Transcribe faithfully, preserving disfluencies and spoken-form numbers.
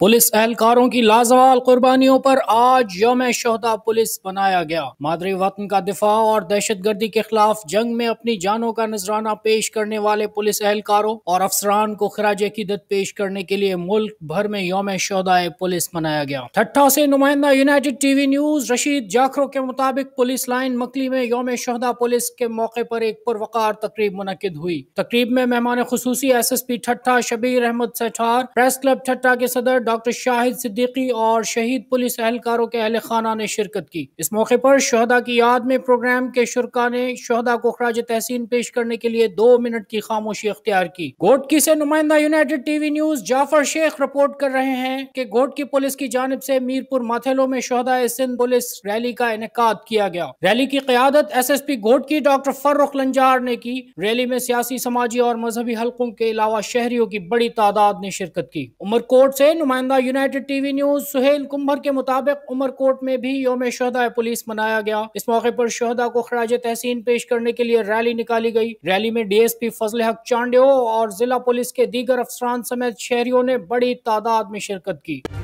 Police एहलकारों की लाजवाल कुर्बानियों पर आज यौम शोहदा पुलिस मनाया गया। मादरी वतन का दिफा और दहशत गर्दी के खिलाफ जंग में अपनी जानों का नजराना पेश करने वाले पुलिस एहलकारों और अफसरान को खराज अकीदत पेश करने के लिए मुल्क भर में यौम शोहदा पुलिस मनाया गया। ठट्ठा से नुमाइंदा United TV news Rashid Jakhro के मुताबिक पुलिस लाइन मकली में यौम शोहदा पुलिस के मौके पर एक पुरवकार तकरीब मुनक्किद हुई। तकरीब में मेहमान खुसूसी S S P Thatta Shabbir Ahmed Sethar, press club Thatta के सदर डॉक्टर शाहिद सिद्दीकी और शहीद पुलिस एहलकारों के अहले खाना ने शिरकत की। इस मौके पर शोहदा की याद में प्रोग्राम के शुरका ने शोहदा को खराज तहसीन पेश करने के लिए दो मिनट की खामोशी अख्तियार की। घोटकी से नुमाइंदा United TV News Jafar Sheikh report कर रहे हैं कि घोटकी पुलिस की जानिब से मीरपुर माथेलो में शोहदा सिंध पुलिस रैली का इनेकाद किया गया। रैली की क़यादत S S P Ghotki doctor Farrukh Lanjar ने की। रैली में सियासी, समाजी और मजहबी हलकों के अलावा शहरियों की बड़ी तादाद ने शिरकत की। उमरकोट से नुमाइंदा United TV News Suhail Kumbhar के मुताबिक उमरकोट में भी यौम शोहदा पुलिस मनाया गया। इस मौके पर शोहदा को खराज तहसीन पेश करने के लिए रैली निकाली गई। रैली में डी एस पी फजल हक चांडियो और जिला पुलिस के दीगर अफसरान समेत शहरियों ने बड़ी तादाद में शिरकत की।